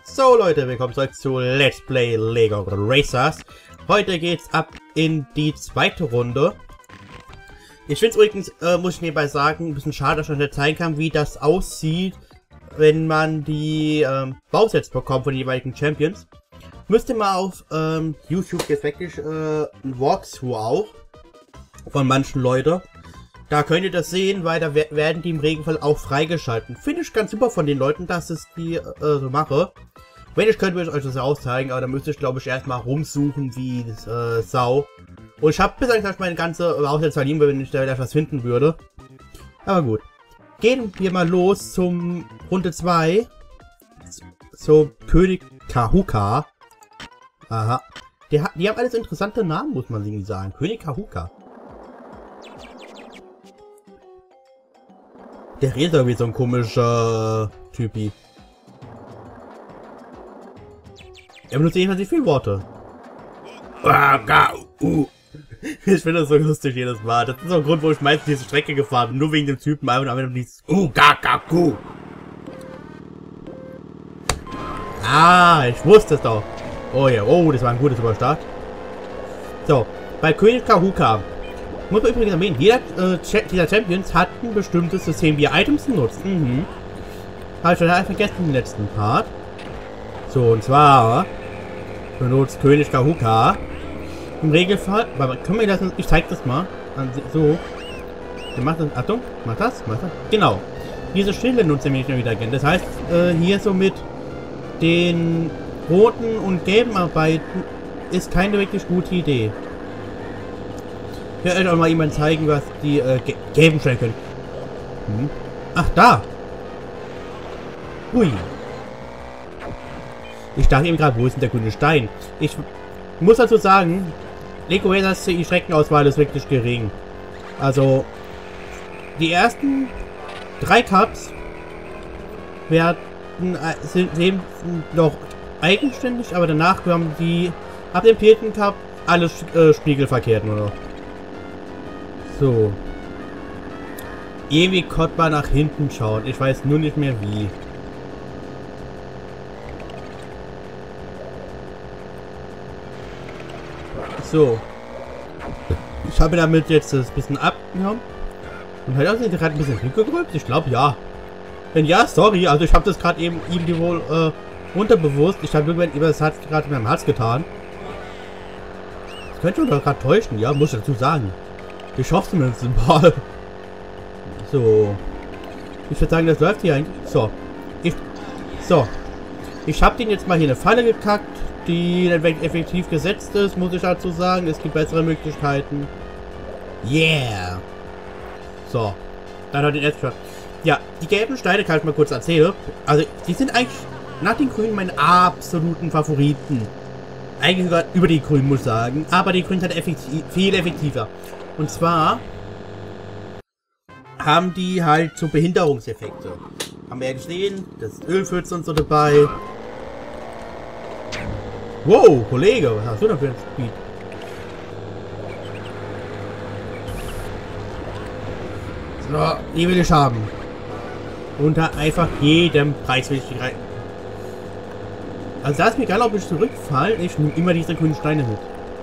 So Leute, willkommen zurück zu Let's Play Lego Racers. Heute geht's ab in die zweite Runde. Ich finde es übrigens, muss ich nebenbei sagen, ein bisschen schade, dass ich euch zeigen kann, wie das aussieht, wenn man die Bausets bekommt von den jeweiligen Champions. Müsst ihr mal auf YouTube jetzt wirklich ein Walkthrough auch von manchen Leuten. Da könnt ihr das sehen, weil da werden die im Regelfall auch freigeschalten. Finde ich ganz super von den Leuten, dass es die so mache. Wenn ich könnte, würde ich euch das ja auch zeigen, aber da müsste ich, glaube ich, erstmal rumsuchen wie Sau. Und ich habe bis eigentlich meine ganze Aussetzer verliehen, wenn ich da etwas finden würde. Aber gut. Gehen wir mal los zum Runde 2. Zum König Kahuka. Aha. Die haben alles interessante Namen, muss man irgendwie sagen. König Kahuka. Der redet irgendwie so ein komischer Typi. Er benutzt jedenfalls nicht viele Worte. Ich finde das so lustig jedes Mal. Das ist auch ein Grund, wo ich meistens diese Strecke gefahren bin. Nur wegen dem Typen, einfach nur dieses Ah, ich wusste es doch. Oh ja, oh, das war ein gutes Überstart. So, bei König Kahuka. Muss man übrigens erwähnen, jeder dieser Champions hat ein bestimmtes System, wie er Items nutzt. Habe ich schon vergessen im letzten Part. So, und zwar benutzt König Kahuka im Regelfall. Aber können wir das? Ich zeige das mal. So. Der macht das. Achtung, macht das? Genau. Diese Schilde nutzt er nämlich wieder gerne. Das heißt, hier so mit den roten und gelben arbeiten ist keine wirklich gute Idee. Ich werde euch auch mal jemand zeigen, was die gelben stellen können. Ach, da! Hui! Ich dachte eben gerade, wo ist denn der grüne Stein? Ich muss dazu sagen, Lego Racers die Streckenauswahl ist wirklich gering. Also, die ersten 3 Cups sind noch eigenständig, aber danach kommen die ab dem 4. Cup alles spiegelverkehrt nur noch. So. Ewig konnte man nach hinten schauen. Ich weiß nur nicht mehr wie. So. Ich habe damit jetzt das bisschen abgenommen. Und hat er gerade ein bisschen hingegrübt? Ich glaube ja. Wenn ja, sorry. Also ich habe das gerade eben ihm wohl unterbewusst. Ich habe über das hat gerade mit meinem Herz getan. Das könnte doch gerade täuschen. Ja, muss ich dazu sagen. Ich hoffe zumindest mal. So. Ich würde sagen, das läuft hier eigentlich. So. Ich habe den jetzt mal hier eine Falle gekackt, die effektiv gesetzt ist, muss ich dazu sagen. Es gibt bessere Möglichkeiten. Yeah. So. Dann hat den erst geschafft. Ja, die gelben Steine kann ich mal kurz erzählen. Also, die sind eigentlich nach den Grünen meine absoluten Favoriten. Eigentlich sogar über die Grünen, muss ich sagen. Aber die Grünen sind viel effektiver. Und zwar haben die halt so Behinderungseffekte. Haben wir ja gesehen, das Ölpfütze und so dabei. Wow, Kollege, was hast du denn für ein Speed? So, die will ich haben. Unter einfach jedem Preis will ich die rein. Also da ist mir egal, ob ich zurückfalle, ich nehme immer diese grünen Steine mit.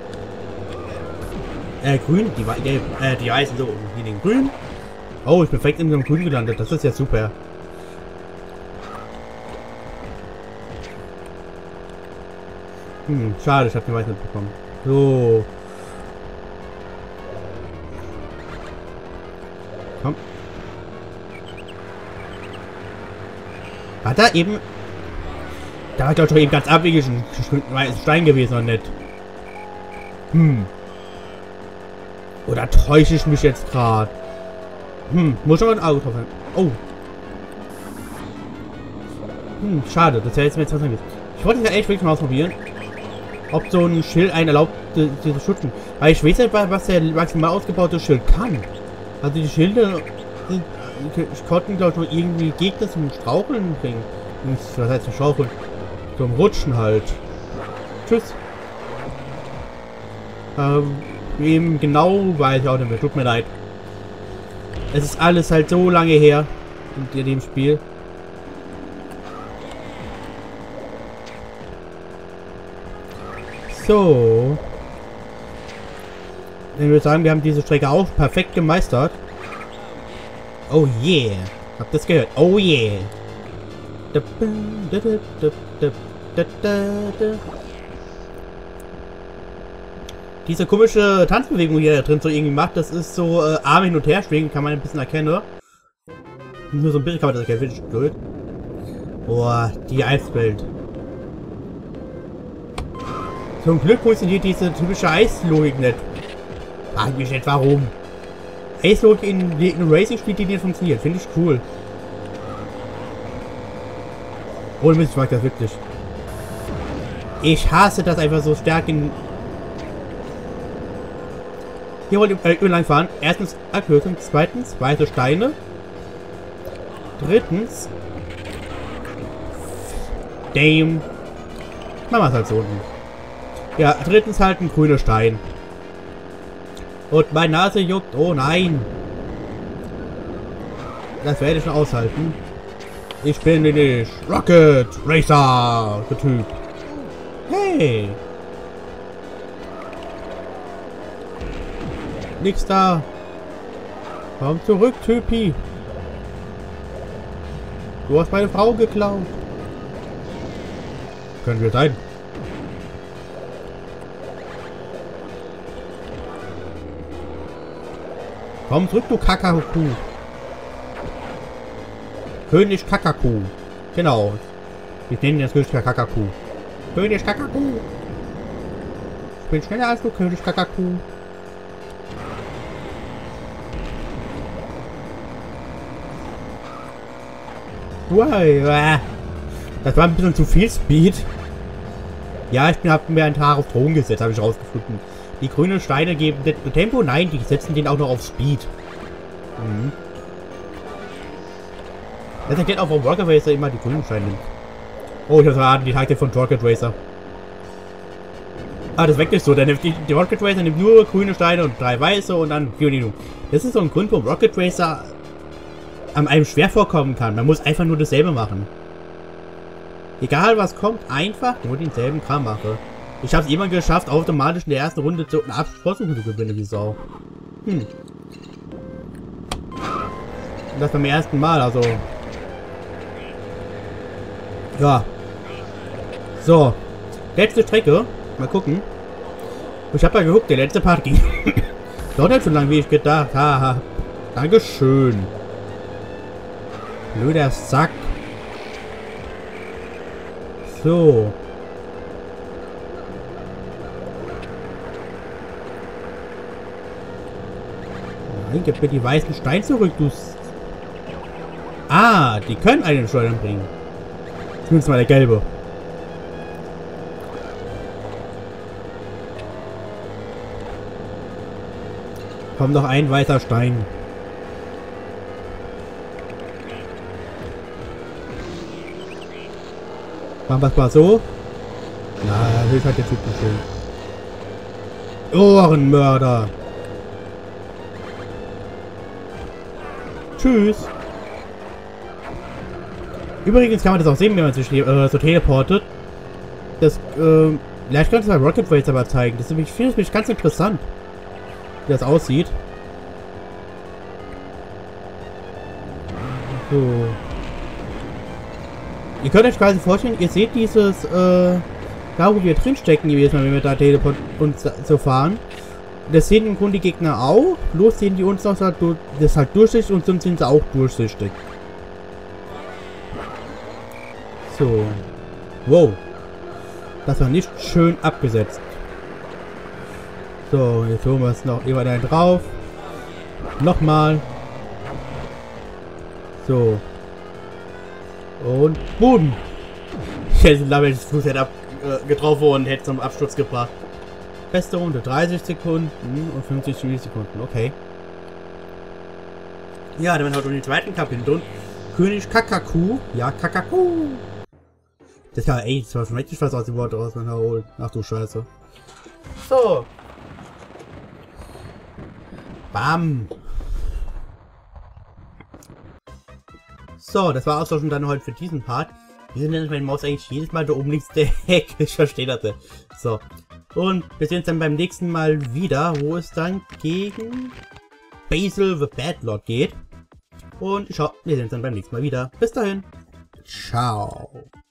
Grün, die weißen so, hier den grün. Oh, ich bin perfekt in so einem Grün gelandet, das ist ja super. Schade, ich habe den weiß nicht bekommen. So. Komm. Hat da eben... Da war doch eben ganz abwegig ein Stein gewesen, oder nicht? Oder täusche ich mich jetzt gerade? Muss schon mal ein Auge drauf haben. Oh. Schade, das wäre jetzt mir jetzt was angeht. Ich wollte es ja echt wirklich mal ausprobieren. Ob so ein Schild einen erlaubt, diese schützen. Weil ich weiß nicht, was der maximal ausgebaute Schild kann. Also die Schilde konnten, glaube ich, nur irgendwie Gegner zum Straucheln bringen. Was heißt zum Straucheln? Zum Rutschen halt. Tschüss. Eben genau weiß ich auch nicht mehr. Tut mir leid. Es ist alles halt so lange her in dem Spiel. So. Ich würde sagen, wir haben diese Strecke auch perfekt gemeistert. Oh yeah. Habt ihr das gehört? Oh yeah. Diese komische Tanzbewegung hier drin so irgendwie macht, das ist so Arme hin und her schwingen, kann man ein bisschen erkennen. Nur so ein bisschen kann man das erkennen, finde ich blöd. Boah, die Eiswelt. Zum Glück funktioniert diese typische Eislogik nicht. Frag mich nicht warum. Eislogik in Racing spielt, die nicht funktioniert. Finde ich cool. Ohne Mist, ich mag das wirklich. Ich hasse das einfach so stark in... Hier wollte ich lang fahren. Erstens Abkürzung, zweitens weiße Steine. Drittens... Damn. Machen wir es halt so unten. Ja, drittens halt ein grüner Stein. Und meine Nase juckt. Oh nein. Das werde ich schon aushalten. Ich bin nicht Rocket Racer, der Typ. Hey. Nix da. Komm zurück, Typi. Du hast meine Frau geklaut. Können wir sein. Komm zurück, du Kakaku. König Kakaku. Genau. Wir nennen das König Kakaku. König Kakaku. Ich bin schneller als du, König Kakaku. Das war ein bisschen zu viel Speed. Ja, ich habe mir ein Haar auf Drogen gesetzt, habe ich rausgefunden. Die grünen Steine geben Tempo? Nein, die setzen den auch noch auf Speed. Mhm. Das erklärt auch, warum Rocket Racer immer die grünen Steine nimmt. Oh, ich habe verraten, die Taktik von Rocket Racer. Ah, das ist wirklich so. Die Rocket Racer nimmt nur grüne Steine und 3 weiße und dann Pionino. Das ist so ein Grund, warum Rocket Racer an einem schwer vorkommen kann. Man muss einfach nur dasselbe machen. Egal was kommt, einfach nur denselben Kram machen. Ich habe es immer geschafft, automatisch in der ersten Runde eine Abschlussversuche zu gewinnen, wie Sau. Und das beim ersten Mal, also. Ja. So. Letzte Strecke. Mal gucken. Ich habe ja geguckt, der letzte Part ging. Doch nicht so lang, wie ich gedacht habe. Dankeschön. Blöder Sack. So. Nein, gib mir die weißen Steine zurück, du... Ah, die können einen Schleudern bringen. Zumindest mal der gelbe. Kommt noch ein weißer Stein. Machen wir es mal so. Na, das ist halt der Typ nicht schön. Ohrenmörder. Tschüss. Übrigens kann man das auch sehen, wenn man sich so teleportet. Das, vielleicht könnte es bei Rocket Racer aber zeigen. Das finde ich ganz interessant, wie das aussieht. So. Ihr könnt euch quasi vorstellen, ihr seht dieses, da wo wir drin stecken, jedes Mal, wenn wir da teleporten und so fahren. Das sehen im Grunde die Gegner auch, bloß sehen die uns das halt durchsichtig und sonst sind sie auch durchsichtig. So. Wow. Das war nicht schön abgesetzt. So, jetzt holen wir es noch über einen drauf. Nochmal. So. Und boom. Ich hätte das Fußhead getroffen und hätte zum Absturz gebracht. Beste Runde. 30 Sekunden und 50 Sekunden. Okay. Ja, dann haben wir den zweiten Kapitel. König Kakaku. Ja, Kakaku. Das kann, ey, das war schon richtig was aus dem Wort raus, wenn er holt. Ach du Scheiße. So. Bam. So, das war auch schon dann heute für diesen Part. Wieso nennt meine Maus eigentlich jedes Mal da oben links der Heck? Ich verstehe das nicht. So. Und wir sehen uns dann beim nächsten Mal wieder, wo es dann gegen Basil the Badlord geht. Und wir sehen uns dann beim nächsten Mal wieder. Bis dahin. Ciao.